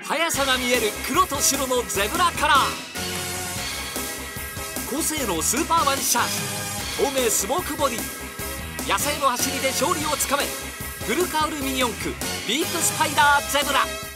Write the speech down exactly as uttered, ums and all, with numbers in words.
速さが見える黒と白のゼブラカラー。高性能スーパーワンシャージ、透明スモークボディ、野生の走りで勝利をつかめ。フルカウルミニ四駆ビープスパイダーゼブラ。